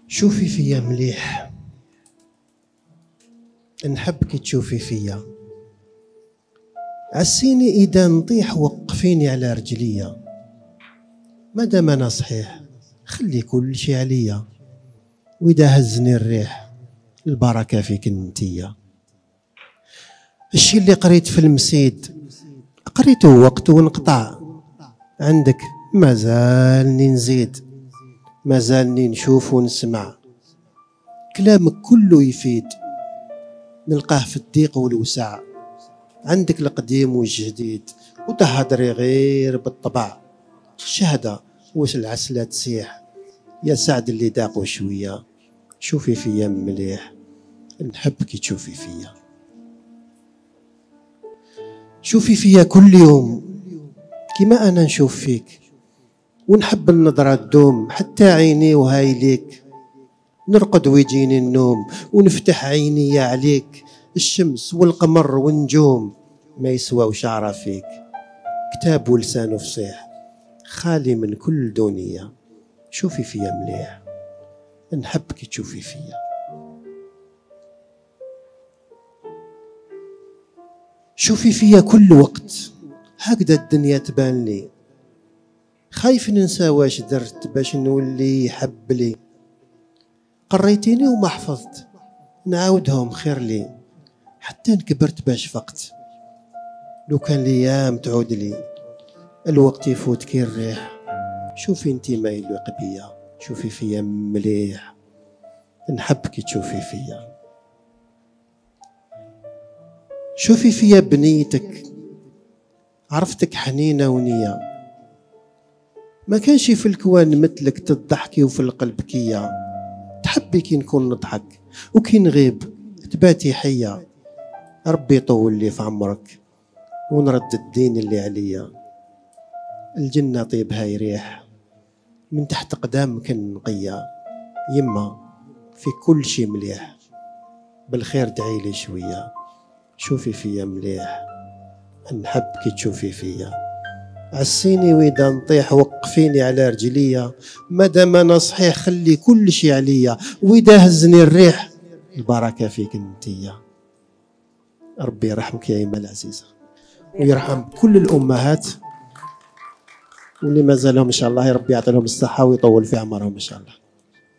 شوفي فيا مليح، نحبك تشوفي فيا، عسيني إذا نطيح وقفيني على رجليا، مادام أنا صحيح خلي كل شي عليا، وإذا هزني الريح البركة فيك انتيا. الشي اللي قريت في المسيد قريته وقت ونقطع، عندك مازالني نزيد، مازالني نشوف ونسمع، كلامك كله يفيد، نلقاه في الضيق والوسع، عندك القديم والجديد وتهدري غير بالطبع، شهدة وش العسلة تسيح، يا سعد اللي داقوا شوية، شوفي فيا مليح، نحبك تشوفي فيا. شوفي فيا كل يوم كما أنا نشوف فيك، ونحب النظرة تدوم حتى عيني وهاي ليك، نرقد ويجيني النوم ونفتح عيني عليك، الشمس والقمر والنجوم ما يسوى وشعره فيك، كتاب ولسانه فصيح خالي من كل دنيا، شوفي فيا مليح، نحبك تشوفي فيا. شوفي فيا كل وقت هكذا الدنيا تبان لي، خايف ننسى واش درت باش نولي يحب لي، قريتيني وما حفظت نعاودهم خير لي، حتى نكبرت باش فقت، لو كان ليام تعود لي الوقت يفوت كي الريح، شوفي انتي ما يليق بيا، شوفي فيا مليح، نحبك تشوفي فيا. شوفي فيا بنيتك، عرفتك حنينة ونية، ما كانش في الكوان مثلك تضحكي وفي القلب كيا، تحبي كي نكون نضحك وكي نغيب تباتي حية، ربي يطول لي في عمرك ونرد الدين اللي عليا، الجنة طيبها يريح من تحت قدامك نقيا، يما في كل شي مليح بالخير دعيلي شوية، شوفي فيا مليح، نحبك تشوفي فيا، عسيني وإذا نطيح وقفيني على رجليا، مادام أنا صحيح خلي كل شي عليا، وإذا هزني الريح البركة فيك انتيا. ربي يرحمك يا إيمان العزيزة، ويرحم كل الأمهات واللي ما زالهم إن شاء الله، ربي يعطي لهم الصحة ويطول في عمرهم إن شاء الله.